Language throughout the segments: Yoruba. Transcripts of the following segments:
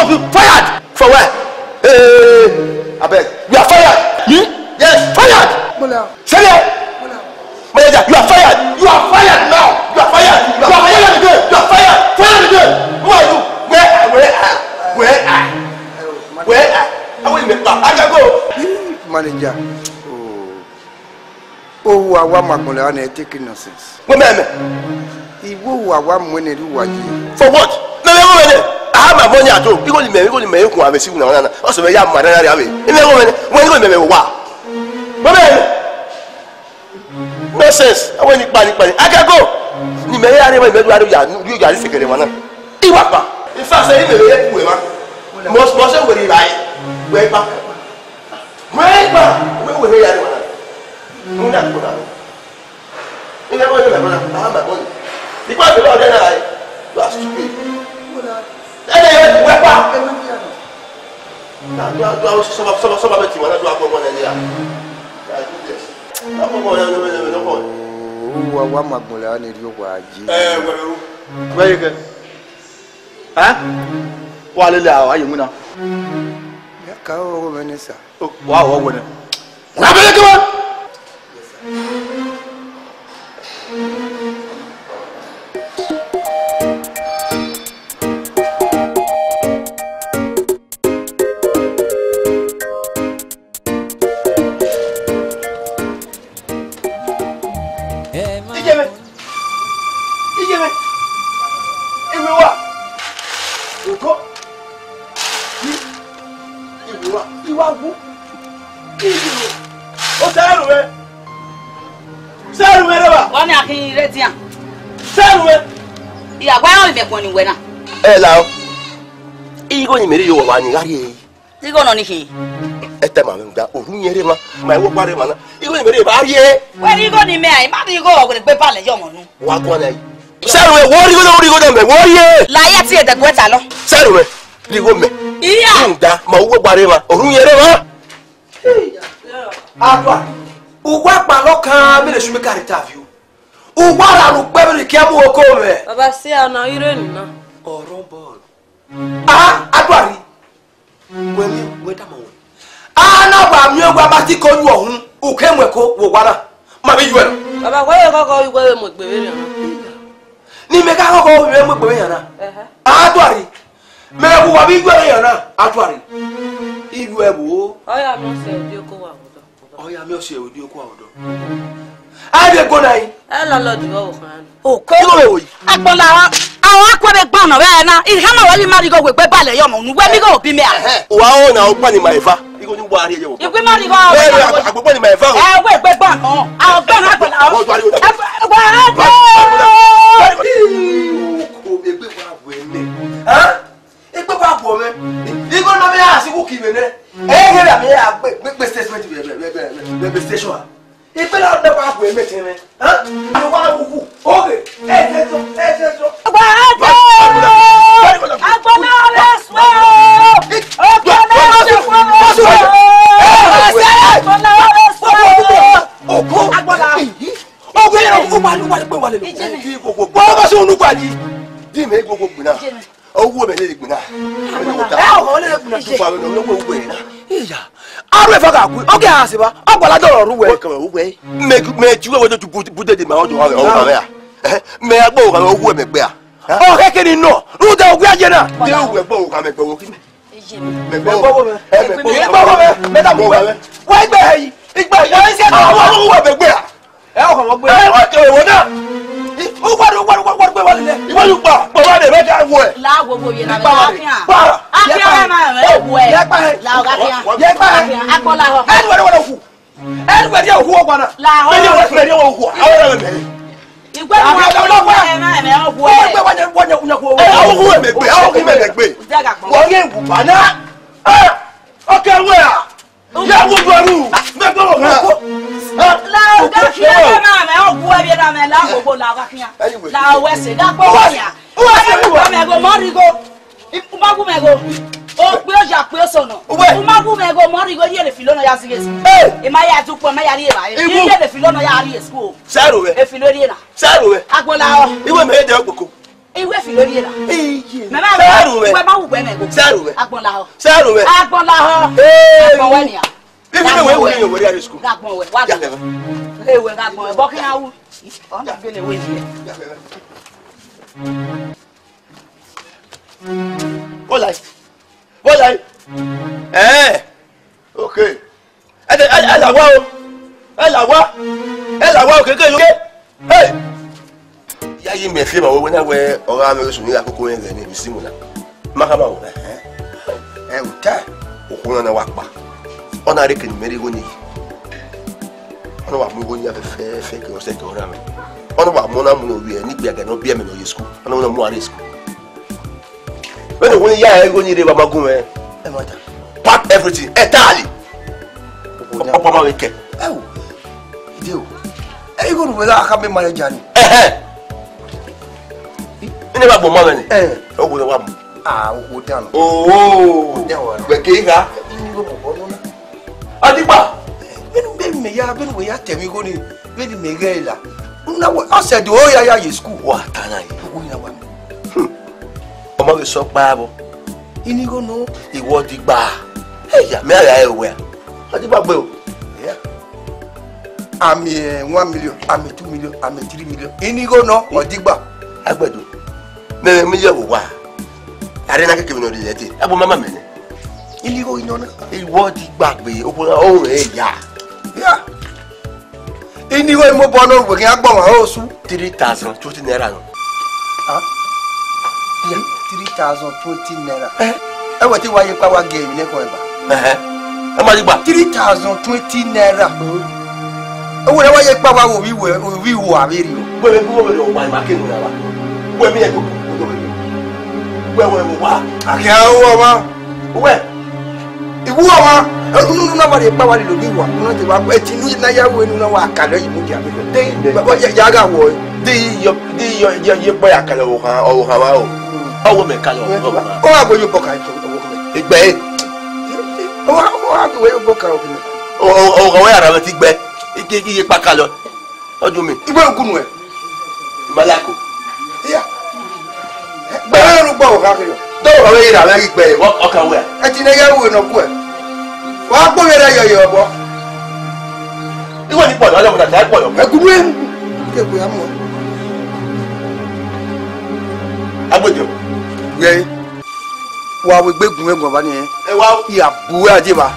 of you fired. For where? I beg. You are fired. Yes, fired. Say it. Manager, you are fired. You are fired now. You are fired. You are fired again. You are fired. Fired again. Who are you? Where? I will make that. I can go. Manager. Oh, I want my money taking nonsense. What man? Iwo I want money to Uwadiae. For what? No, I have my money at home. You go to me. You have a signal. Also, I have my money. When you go to me, wow. Nonsense. I want you panic. I can go. You may have you guys figure it one. Iwapa. In fact, I may have most will be right. Way back. Where will we have? No, that's what I never remember. I have my money. Because the Lord and I, you are stupid. And we're back. Now, some of it, you want to do a woman and I do this. No more. Oh, I want my money to Uwadiae. Where you go? Huh? What are you now? How many, sir? Wow, what? Hello. Igo ni meri yo wa ni gari. Igo no ni ki. Ete ma nda o nyere ma. Ma wo kware ma na. Igo ni meri ba rie. We igo ni me ai, ma igo o gbe pa le yo mo nu. Wa ko na yi. Seruwe wo rigo na me wo rie. La ya ti e de gweta lo. Seruwe rigo me. Iya. Nda ma wo kware ma. O nyere ma. Agwa. Ugwa pa lo kan mi le su me ka interview. Ugwa ra lu pe mi ki amu oko me. Baba si ana ire ni na. Oro ball. Agwa ri. We da mo. Na ba mi ogwa ba ti ko ju ohun. O ke mwe ko wo gwa na. Ma be ju e. Baba we koko igwe mo gbe we na. Ni me ka koko we mo gbe we na. Agwa ri. Me wo wa bi ju e na. Agwa ri. Iru e wo. Oya mi se odi oko wa odo. Oya mi o se odi oko wa odo. I dey go na yi. La lo di wo kan. O ko. Agbola àwọn akwere gbon na we na. I ha ma we bi mari go gbe ba le yo mo nu. We mi go bi me a. Wa o na o pa ni my fa. Igo ni wa rie je wo. Igwe mari go. Agbo ni my fa. We gbe gbon kan. A gbon na agbola. O to ari o. Ko be gbe wa bo eme. Egbe ba bo me. Igo na me a si ku ki me ne. He na me a gbe statement be station. Ipe la de ba bo eme tin me. Ni wa ku. Okay. Ejo. Agbola reswe. Saruwe. Agbonlaho. Saruwe. Agbonlaho. Agbonwe ni a. We we at school. Agbonwe. Wa. Eh we agbonwe. Bokin awu. On gbele we ni. What like? Okay. Ela wa o. Ela wa o keke yo. Hey. Ya yi me fe ma wo na we ora me so ni akoko yen ni bisimu na. Maka ma wo. Uta. Okuna na wa pa. Ona re ke ni meri go ni. Ona wa mu go ni fe ke o se ke ora me. Ona wa mo na mu no wi ni gbe aga no bia me no ye school. Ona mo are school. When you want ya go ni re baba gun e mata. Pack everything entirely. Papa ma we ke. Idio. E go no la ka me manager ni. Ni ba bo ma ni. O go wa mo. O down. Oh. We ke ga. Ni go bo no na. Adigba. Benu me ya benu we ya temi go ni. Benu me ga ila. Na wo o said o ya ye school. Wa tana yi. O ni na wa. Ọmọ we so pa bo. Ini go no. Ìwọ digba. Eya me ara e we. Adigba gbe o. Yeah. I'm 1 million, I'm 2 million, I'm 3 million. Ini go no odigba. Agbedo. Me million wa. Are na keke mi no de yete. Abo mama me ni. Ini go ino na. Ìwọ digba gbe o o eya. Yeah. Ini go mo bo no we kan agbo wa o su 3020 naira no. Ah. 3,020 naira. What you why you power game in Equeba? How much about 3,020 naira? Oh, whatever you power we were very. Where we go by market. Where me go? Where we are? I can't. Where? If you are nobody power to be one, not about waiting. Naya will know what can you but Yaga boy. The boy I can oh, how me call oh how you book I to igbe how you book oh where are ti gbe igi pa kalo oju mi igbe okunu e malako ya gbe ru gbo o ka ke do o we ra we gbe o ka we e ti na ya we no ku e wa gbo we ra yoyo bo iwo ni po do mo ta po yo e gunu e ke ko ya mo agbojo we wa we gbegun egun ba ni e wa ya bu aje ba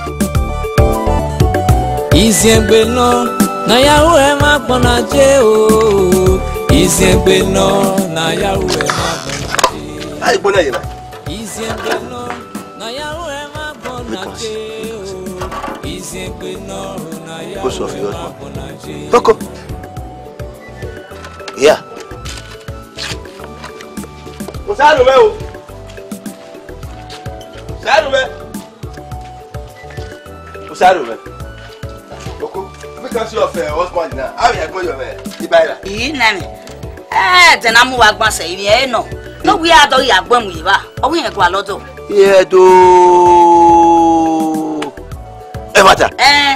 Iziengbe no na yawo e ma gbona je o Iziengbe no na yawo e ma gbona je ai gbona ye na Iziengbe no na yawo e ma gbona je o Iziengbe no na yawo e ma gbona je Toko yeah o saru me o saru me Toko because you of husband now how you go your ibaira Nani. Tena mu wa gbon se iri e no. No we ado ya gbon mu yiba. Owo yen gba lodo. Ye do e mata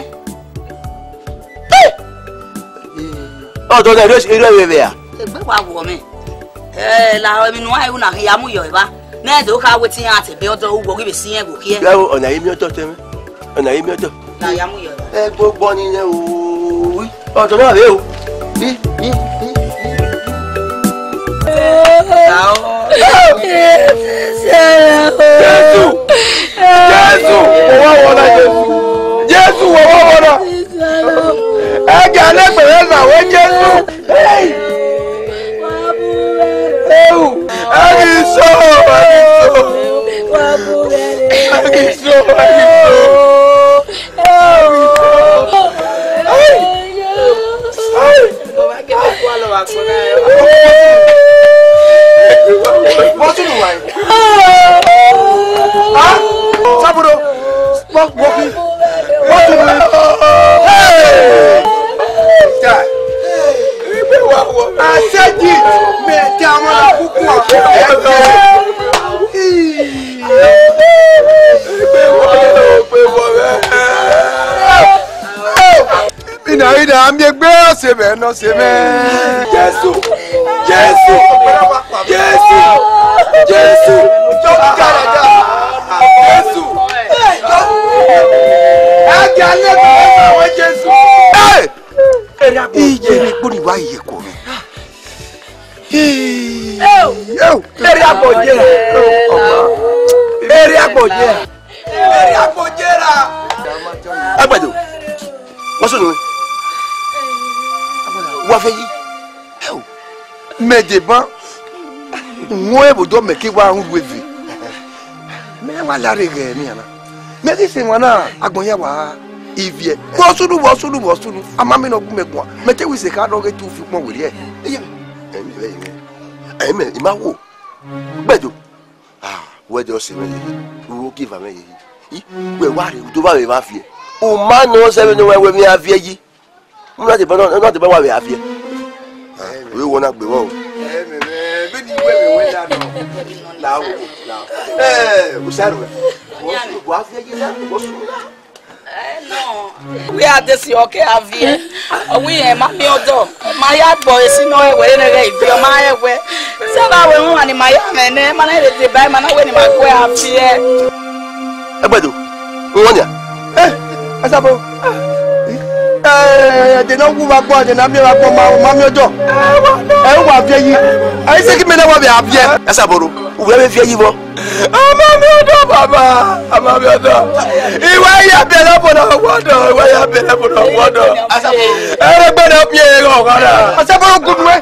do na ire we ya Egbe wa wo mi. La mi nu ai una ya mu yo iba. Na do ka wetin ati be odo wo gi be si yen go ki e. Yawo ona yi mi oto teme. Ona yi mi oto. Na ya mu yo. Gbogbo ni o. Oto na re o. Jésù wọ́wọ́ wọ́nà. Ẹ̀jẹ̀ alẹ́gbẹ̀rẹ́ náà wọ́n Jésù. No se me Jésù Jésù Jésù Jésù jalè wa Jésù. Ije ni pori wa iye ko mi. Eri agbojera. Eri agbojera. Eri agbojera. Agbado. Wasunu. Wa fe yi. Mejeban. Mo e bodo me ki wa nwevi. Me wa la rege mi ana. Me ki se wana agbonye wa ivie. Wosunu. Amami no gu me kwa. Me te wi se ka do ge tu fi pon wori e. Amen. Imawo. Bedo. Where do you see me? Who give me? We worry. Do we have here? O man no say no we me have here. Not the one we have here. We wanna be wow. Now. Usaro. What have you done? No. We are this okay have here. We are mommy odo. My yard boy is no way if your my way. So now we want in my man the buy man when my way have here. Abado. Wonya. Asabo. They don't go back and I'm here for mommy odo. Wa vie yi. I say give me na wa be have Asabo. We be vie yi bo. Amami odo baba. Amami odo. Iwa ya bele bono wodo. Iwa ya bele bono wodo. Asabo. Gbọ́dọ̀ bi e ro gara. Asabo gudwe.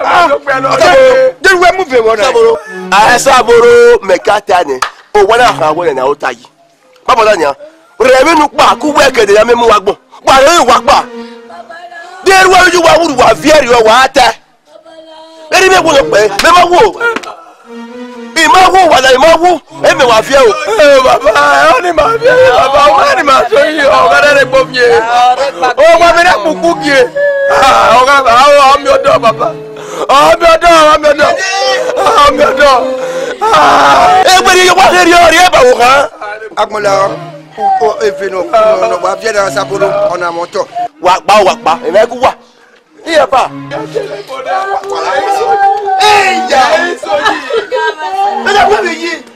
Dewe move wona. Asabo. Asabo mekata ni. O wona ha wona na otayi. Baba nya. Remi nu pa ku wekede ya memu wa gbon. Pa re wa pa. Deru wa ju wa wuru wa vieri o wa ata. Eri me gbono pe, me ma wo. Imawu wala imawu eme wa fie o baba oni ma fie baba o ma ni ma so yi o ga re gbo mi o ma me na kuku gie o ga o mi odo baba o mi odo e gbe ni yo wa re ori e ba wo kan agmola o eveno no wa fie na saporo ona moto wa pa e na ku wa iya pa Eya! Eja kwa yi.